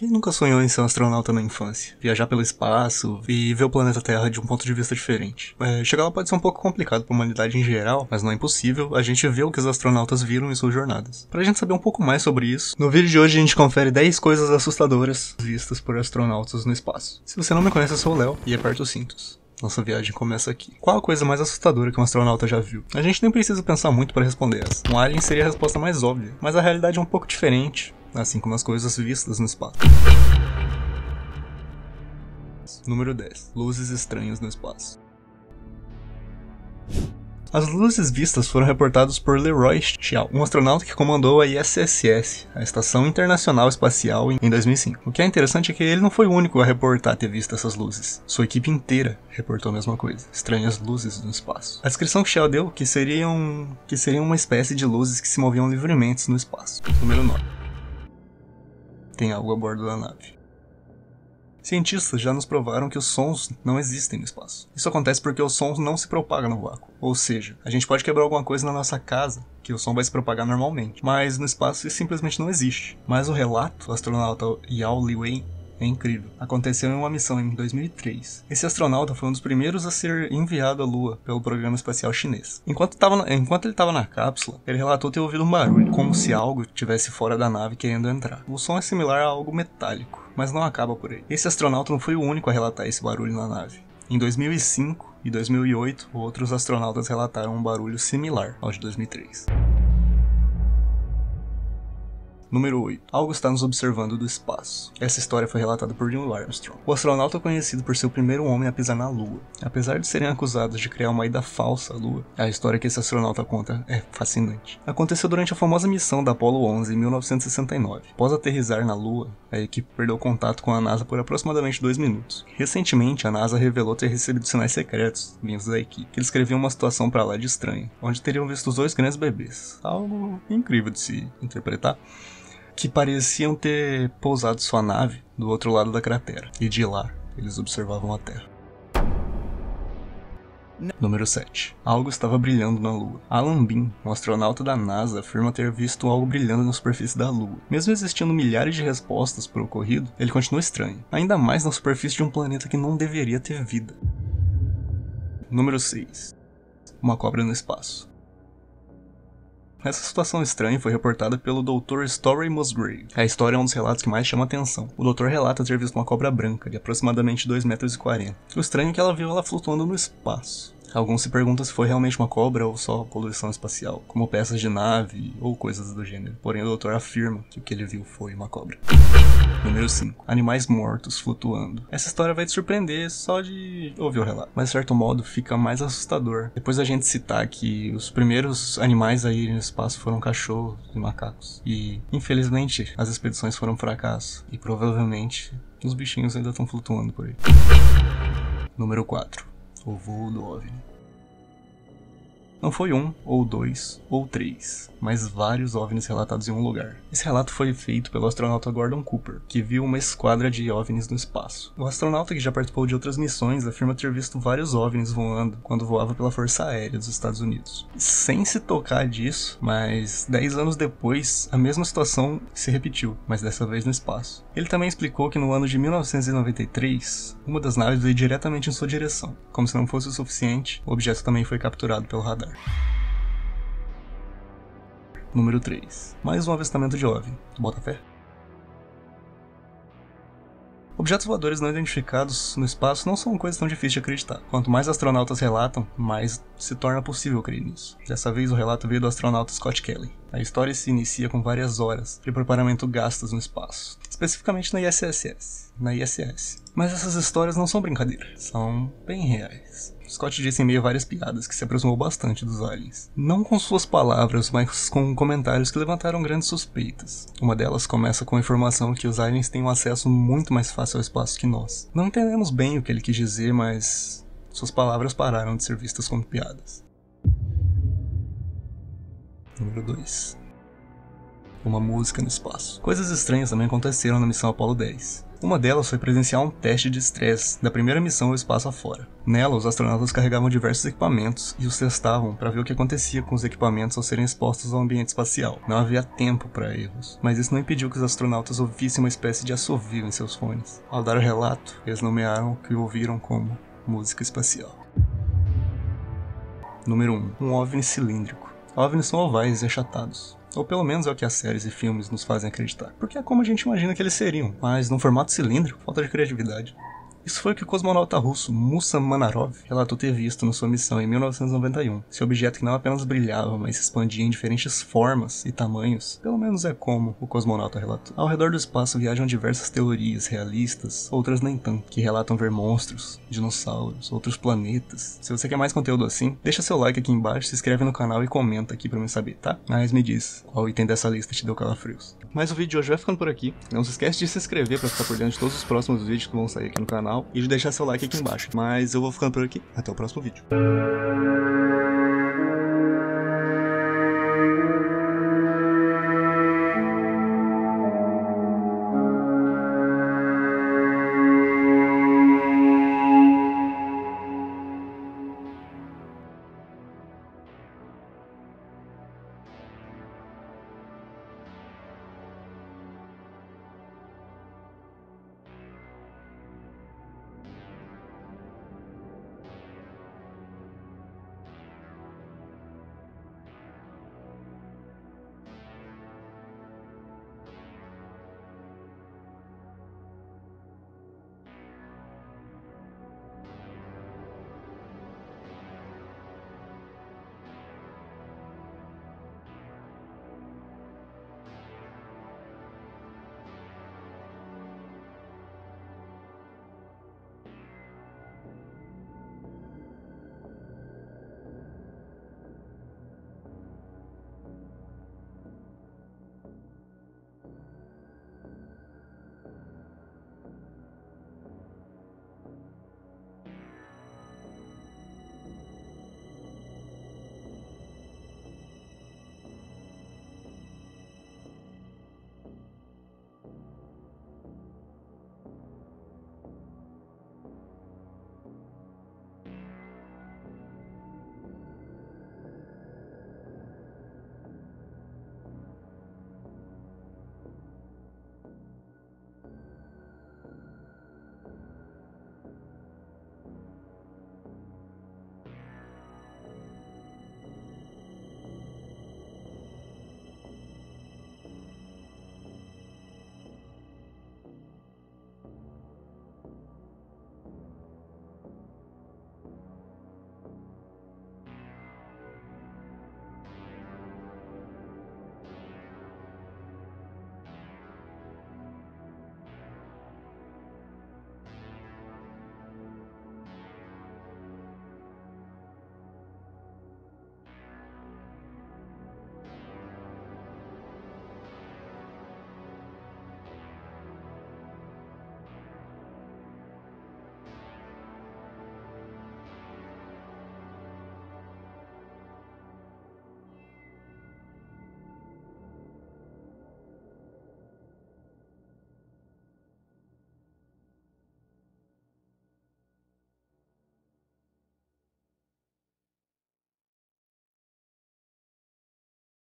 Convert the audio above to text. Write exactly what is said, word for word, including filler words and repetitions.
Quem nunca sonhou em ser um astronauta na infância? Viajar pelo espaço e ver o planeta Terra de um ponto de vista diferente. É, chegar lá pode ser um pouco complicado para a humanidade em geral, mas não é impossível a gente ver o que os astronautas viram em suas jornadas. Pra gente saber um pouco mais sobre isso, no vídeo de hoje a gente confere dez coisas assustadoras vistas por astronautas no espaço. Se você não me conhece, eu sou o Léo e aperta os cintos. Nossa viagem começa aqui. Qual a coisa mais assustadora que um astronauta já viu? A gente nem precisa pensar muito para responder essa. Um alien seria a resposta mais óbvia, mas a realidade é um pouco diferente, assim como as coisas vistas no espaço. Número dez. Luzes estranhas no espaço. As luzes vistas foram reportadas por Leroy Chiao, um astronauta que comandou a I S S S, a Estação Internacional Espacial, em dois mil e cinco. O que é interessante é que ele não foi o único a reportar ter visto essas luzes. Sua equipe inteira reportou a mesma coisa, estranhas luzes no espaço. A descrição que Chiao deu que seriam, que seriam uma espécie de luzes que se moviam livremente no espaço. Número nove. Tem algo a bordo da nave. Cientistas já nos provaram que os sons não existem no espaço. Isso acontece porque o som não se propaga no vácuo. Ou seja, a gente pode quebrar alguma coisa na nossa casa, que o som vai se propagar normalmente. Mas no espaço isso simplesmente não existe. Mas o relato do astronauta Yao Liwei é incrível. Aconteceu em uma missão em dois mil e três. Esse astronauta foi um dos primeiros a ser enviado à Lua pelo programa espacial chinês. Enquanto, tava, enquanto ele estava na cápsula, ele relatou ter ouvido um barulho, como se algo estivesse fora da nave querendo entrar. O som é similar a algo metálico, mas não acaba por aí. Esse astronauta não foi o único a relatar esse barulho na nave. Em dois mil e cinco e dois mil e oito, outros astronautas relataram um barulho similar ao de dois mil e três. Número oito. Algo está nos observando do espaço. Essa história foi relatada por Neil Armstrong. O astronauta é conhecido por ser o primeiro homem a pisar na Lua. Apesar de serem acusados de criar uma ida falsa à Lua, a história que esse astronauta conta é fascinante. Aconteceu durante a famosa missão da Apollo onze em mil novecentos e sessenta e nove. Após aterrissar na Lua, a equipe perdeu contato com a NASA por aproximadamente dois minutos. Recentemente, a NASA revelou ter recebido sinais secretos vindos da equipe, que descreviam uma situação pra lá de estranha, onde teriam visto os dois grandes bebês. Algo incrível de se interpretar, que pareciam ter pousado sua nave do outro lado da cratera, e de lá eles observavam a Terra. Número sete. Algo estava brilhando na Lua. Alan Bean, um astronauta da NASA, afirma ter visto algo brilhando na superfície da Lua. Mesmo existindo milhares de respostas para o ocorrido, ele continua estranho, ainda mais na superfície de um planeta que não deveria ter vida. Número seis. Uma cobra no espaço. Essa situação estranha foi reportada pelo doutor Storey Musgrave. A história é um dos relatos que mais chama atenção. O doutor relata ter visto uma cobra branca de aproximadamente dois metros e quarenta. O estranho é que ela viu ela flutuando no espaço. Alguns se perguntam se foi realmente uma cobra ou só poluição espacial, como peças de nave ou coisas do gênero. Porém, o doutor afirma que o que ele viu foi uma cobra. Número cinco. Animais mortos flutuando. Essa história vai te surpreender só de ouvir o relato, mas de certo modo fica mais assustador depois da gente citar que os primeiros animais a irem no espaço foram cachorros e macacos. E, infelizmente, as expedições foram um fracasso e provavelmente os bichinhos ainda estão flutuando por aí. Número quatro. O voo do OVNI. Não foi um, ou dois, ou três, mas vários OVNIs relatados em um lugar. Esse relato foi feito pelo astronauta Gordon Cooper, que viu uma esquadra de OVNIs no espaço. O astronauta, que já participou de outras missões, afirma ter visto vários OVNIs voando quando voava pela Força Aérea dos Estados Unidos. Sem se tocar disso, mas dez anos depois, a mesma situação se repetiu, mas dessa vez no espaço. Ele também explicou que no ano de mil novecentos e noventa e três, uma das naves veio diretamente em sua direção. Como se não fosse o suficiente, o objeto também foi capturado pelo radar. Número três. Mais um avistamento de OVNI. Tu bota fé? Objetos voadores não identificados no espaço não são coisas tão difíceis de acreditar. Quanto mais astronautas relatam, mais se torna possível crer nisso. Dessa vez o relato veio do astronauta Scott Kelly. A história se inicia com várias horas de preparamento gastas no espaço, especificamente na I S S S, na I S S. Mas essas histórias não são brincadeira, são bem reais. Scott disse em meio a várias piadas que se aproximou bastante dos aliens. Não com suas palavras, mas com comentários que levantaram grandes suspeitas. Uma delas começa com a informação que os aliens têm um acesso muito mais fácil ao espaço que nós. Não entendemos bem o que ele quis dizer, mas suas palavras pararam de ser vistas como piadas. Número dois. uma música no espaço. Coisas estranhas também aconteceram na missão Apollo dez. Uma delas foi presenciar um teste de estresse da primeira missão ao espaço afora. Nela, os astronautas carregavam diversos equipamentos e os testavam para ver o que acontecia com os equipamentos ao serem expostos ao ambiente espacial. Não havia tempo para erros, mas isso não impediu que os astronautas ouvissem uma espécie de assovio em seus fones. Ao dar o relato, eles nomearam o que ouviram como música espacial. Número um. Um OVNI cilíndrico. OVNIs são ovais e achatados. Ou pelo menos é o que as séries e filmes nos fazem acreditar. Porque é como a gente imagina que eles seriam, mas num formato cilíndrico, falta de criatividade. Isso foi o que o cosmonauta russo Musa Manarov relatou ter visto na sua missão em mil novecentos e noventa e um. Esse objeto que não apenas brilhava, mas se expandia em diferentes formas e tamanhos, pelo menos é como o cosmonauta relatou. Ao redor do espaço viajam diversas teorias realistas, outras nem tanto, que relatam ver monstros, dinossauros, outros planetas. Se você quer mais conteúdo assim, deixa seu like aqui embaixo, se inscreve no canal e comenta aqui pra eu saber, tá? Mas me diz, qual item dessa lista te deu calafrios? Mas o vídeo de hoje vai ficando por aqui. Não se esquece de se inscrever pra ficar por dentro de todos os próximos vídeos que vão sair aqui no canal e de deixar seu like aqui embaixo. Mas eu vou ficando por aqui. Até o próximo vídeo.